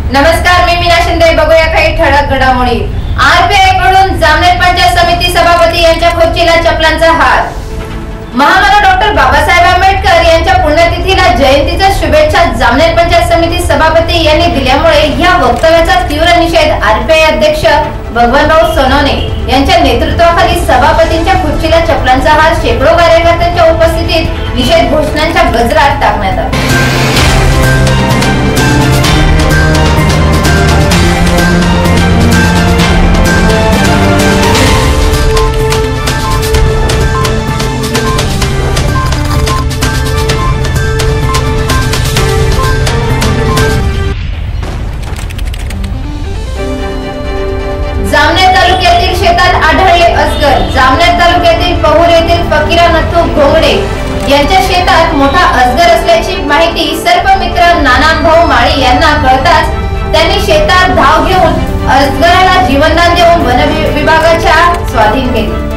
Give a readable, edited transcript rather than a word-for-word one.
नमस्कार, मी मीना शिंदे. बघूया काही ठळक घडामोडी. आरपीआय कडून जामनेर पंचायत समिती सभापती यांच्या खुर्चीला चपलांचा हार. महामानव डॉक्टर बाबासाहेब आंबेडकर यांच्या पुण्यतिथीला जयंतीच्या शुभेच्छा जामनेर पंचायत समिती सभापती यांनी दिल्यामुळे या वक्तव्याचा तीव्र निषेध आरपीआय अध्यक्ष भगवानराव सोनवणे यांच्या नेतृत्वाखाली सभापतींच्या खुर्चीला चपलांचा हार शेकडो कार्यकर्त्यांच्या उपस्थितीत निषेध घोषणांच्या गजरात टाकण्यात आला. जामनेर तालुक्यातील शेतात आढळले अजगर. जामनेर तालुक्यातील पहुर येथील फकीरा नथू घोंगडे यांच्या शेतात मोठा अजगर असल्याची माहिती सर्पमित्र नानाभाऊ माळी यांना कळताच त्यांनी शेतात धाव घेऊन अजगराला जीवनदान देऊन वन विभागाच्या स्वाधीन केले.